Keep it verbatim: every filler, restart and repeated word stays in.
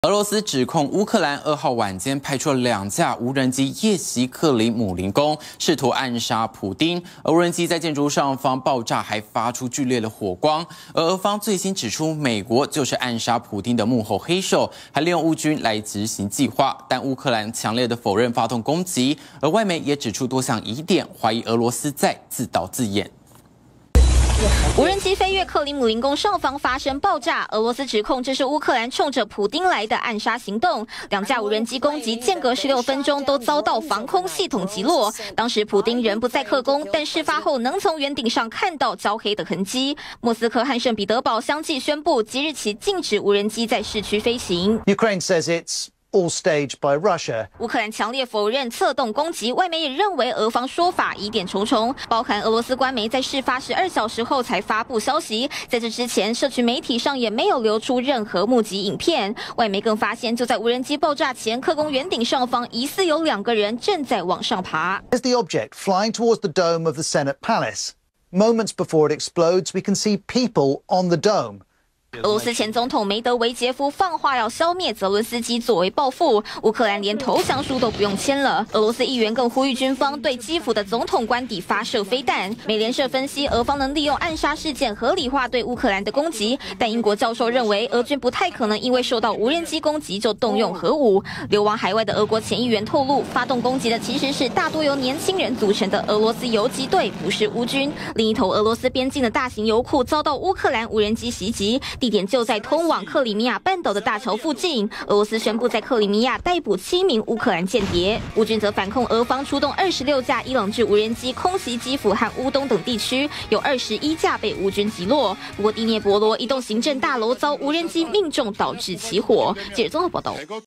俄罗斯指控乌克兰二号晚间派出了两架无人机夜袭克里姆林宫，试图暗杀普丁。而无人机在建筑上方爆炸，还发出剧烈的火光。而俄方最新指出，美国就是暗杀普丁的幕后黑手，还利用乌军来执行计划。但乌克兰强烈的否认发动攻击，而外媒也指出多项疑点，怀疑俄罗斯在自导自演。 无人机飞越克里姆林宫上方发生爆炸，俄罗斯指控这是乌克兰冲着普丁来的暗杀行动。两架无人机攻击间隔十六分钟都遭到防空系统击落。当时普丁人不在克宫，但事发后能从圆顶上看到焦黑的痕迹。莫斯科和圣彼得堡相继宣布即日起禁止无人机在市区飞行。 Ukraine says it's all staged by Russia. 乌克兰强烈否认策动攻击，外媒也认为俄方说法疑点重重，包含俄罗斯官媒在事发十二小时后才发布消息，在这之前，社群媒体上也没有流出任何目击影片。外媒更发现，就在无人机爆炸前，克宫圆顶上方疑似有两个人正在往上爬。 As the object flying towards the dome of the Senate Palace, moments before it explodes, we can see people on the dome. 俄罗斯前总统梅德韦杰夫放话要消灭泽伦斯基作为报复，乌克兰连投降书都不用签了。俄罗斯议员更呼吁军方对基辅的总统官邸发射飞弹。美联社分析，俄方能利用暗杀事件合理化对乌克兰的攻击，但英国教授认为，俄军不太可能因为受到无人机攻击就动用核武。流亡海外的俄国前议员透露，发动攻击的其实是大多由年轻人组成的俄罗斯游击队，不是乌军。另一头，俄罗斯边境的大型油库遭到乌克兰无人机袭击。 地点就在通往克里米亚半岛的大桥附近。俄罗斯宣布在克里米亚逮捕七名乌克兰间谍。乌军则反控俄方出动二十六架伊朗制无人机空袭基辅和乌东等地区，有二十一架被乌军击落。不过，第聂伯罗一栋行政大楼遭无人机命中，导致起火。记者综合报道。